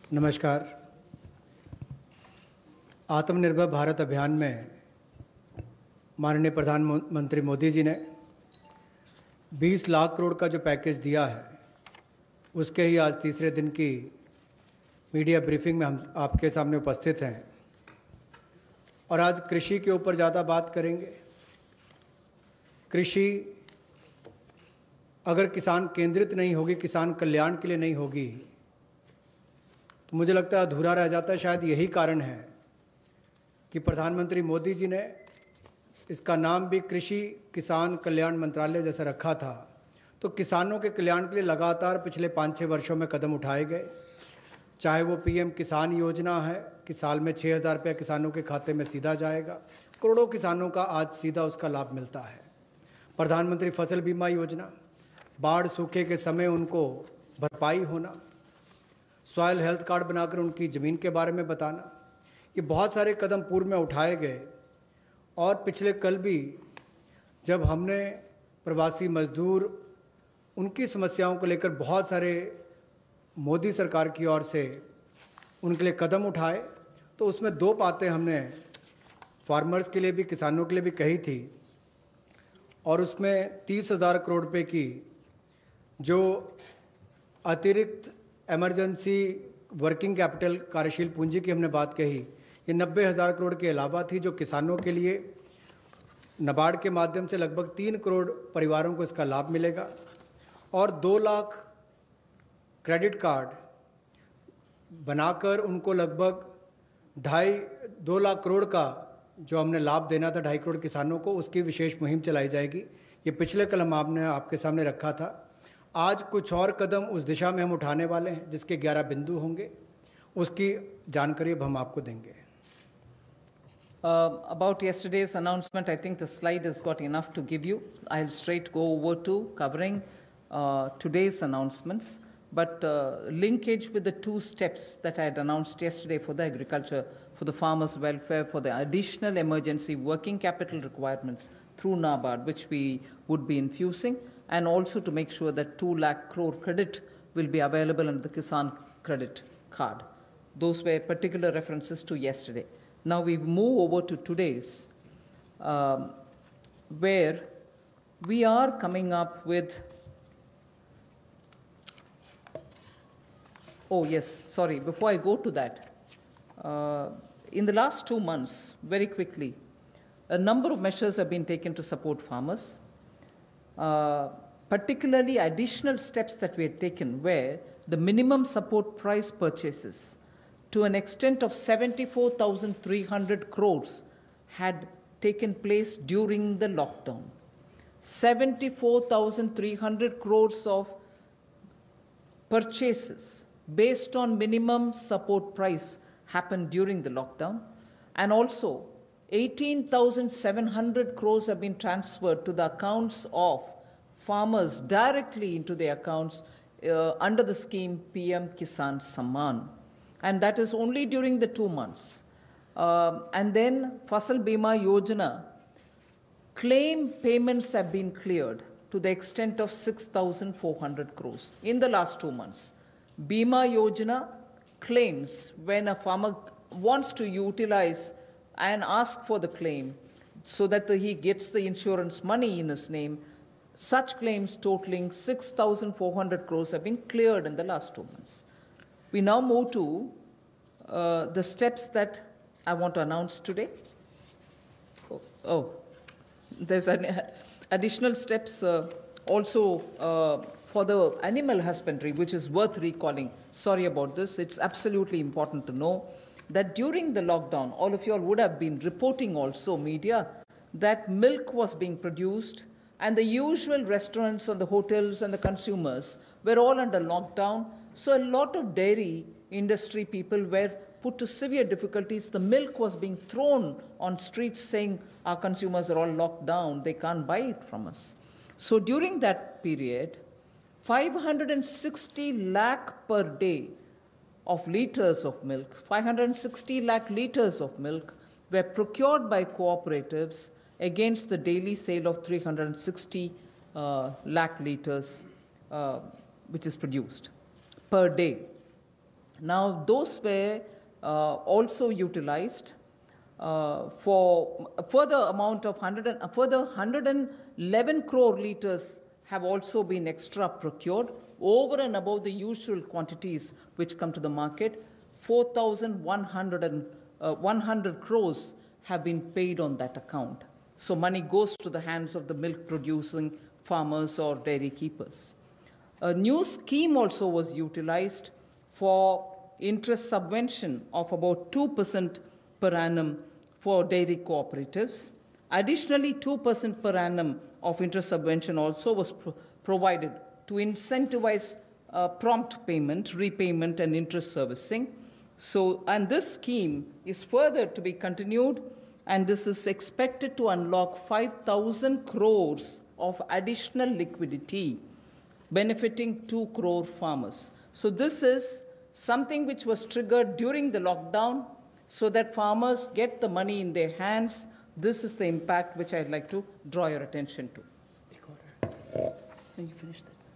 नमस्कार। आत्मनिर्भर भारत अभियान में माननीय प्रधानमंत्री मोदी जी ने 20 लाख करोड़ का जो पैकेज दिया है, उसके ही आज तीसरे दिन की मीडिया ब्रीफिंग में हम आपके सामने उपस्थित हैं और आज कृषि के ऊपर ज़्यादा बात करेंगे। कृषि अगर किसान केंद्रित नहीं होगी, किसान कल्याण के लिए नहीं होगी, तो मुझे लगता है अधूरा रह जाता है। शायद यही कारण है कि प्रधानमंत्री मोदी जी ने इसका नाम भी कृषि किसान कल्याण मंत्रालय जैसा रखा था। तो किसानों के कल्याण के लिए लगातार पिछले 5-6 वर्षों में कदम उठाए गए, चाहे वो पीएम किसान योजना है कि साल में 6,000 रुपये किसानों के खाते में सीधा जाएगा, करोड़ों किसानों का आज सीधा उसका लाभ मिलता है। प्रधानमंत्री फसल बीमा योजना, बाढ़ सूखे के समय उनको भरपाई होना, सॉयल हेल्थ कार्ड बनाकर उनकी ज़मीन के बारे में बताना, ये बहुत सारे कदम पूर्व में उठाए गए। और पिछले कल भी जब हमने प्रवासी मजदूर उनकी समस्याओं को लेकर बहुत सारे मोदी सरकार की ओर से उनके लिए कदम उठाए, तो उसमें 2 बातें हमने फार्मर्स के लिए भी, किसानों के लिए भी कही थी। और उसमें 30,000 करोड़ रुपए की जो अतिरिक्त इमरजेंसी वर्किंग कैपिटल कार्यशील पूंजी की हमने बात कही, ये 90,000 करोड़ के अलावा थी, जो किसानों के लिए नाबार्ड के माध्यम से लगभग 3 करोड़ परिवारों को इसका लाभ मिलेगा। और 2 लाख क्रेडिट कार्ड बनाकर उनको लगभग 2 लाख करोड़ का जो हमने लाभ देना था 2.5 करोड़ किसानों को, उसकी विशेष मुहिम चलाई जाएगी। ये पिछले कल हम आपने आपके सामने रखा था। आज कुछ और कदम उस दिशा में हम उठाने वाले हैं, जिसके 11 बिंदु होंगे, उसकी जानकारी अब हम आपको देंगे। About yesterday's announcement, I think the slide has got enough to give you. I'll straight go over to covering today's announcements, but linkage with the 2 steps that I had announced yesterday for the agriculture, for the farmers' welfare, for the additional emergency working capital requirements through NABARD, which we would be infusing, and also to make sure that 2 lakh crore credit will be available under the Kisan credit card. Those were particular references to yesterday. Now we move over to today's, where we are coming up with, oh yes, sorry, before I go to that, in the last 2 months, very quickly, a number of measures have been taken to support farmers. Particularly additional steps that we had taken where the minimum support price purchases to an extent of 74,300 crores had taken place during the lockdown. 74,300 crores of purchases based on minimum support price happened during the lockdown, and also 18,700 crores have been transferred to the accounts of farmers directly into their accounts under the scheme PM Kisan Samman, and that is only during the 2 months. And then Fasal Bima Yojana claim payments have been cleared to the extent of 6,400 crores in the last 2 months. Bima Yojana claims, when a farmer wants to utilize and ask for the claim so that he gets the insurance money in his name, such claims totaling 6,400 crores have been cleared in the last 2 months. We now move to the steps that I want to announce today. There's additional steps also for the animal husbandry, which is worth recalling. Sorry about this. It's absolutely important to know that during the lockdown, all of you all would have been reporting also, media, that milk was being produced, and the usual restaurants and the hotels and the consumers were all under lockdown. So a lot of dairy industry people were put to severe difficulties. The milk was being thrown on streets saying, our consumers are all locked down, they can't buy it from us. So during that period, 560 lakh per day of liters of milk, 560 lakh liters of milk were procured by cooperatives against the daily sale of 360 lakh liters which is produced per day. Now, those were also utilized for a further amount of further 111 crore litres have also been extra procured over and above the usual quantities which come to the market. 4,100 crores have been paid on that account. So money goes to the hands of the milk producing farmers or dairy keepers. A new scheme also was utilized for interest subvention of about 2% per annum for dairy cooperatives. Additionally, 2% per annum of interest subvention also was provided to incentivize prompt payment, repayment, and interest servicing. So, and this scheme is further to be continued, and this is expected to unlock 5,000 crores of additional liquidity, benefiting 2 crore farmers. So this is something which was triggered during the lockdown so that farmers get the money in their hands. This is the impact which I'd like to draw your attention to. Can you finish that?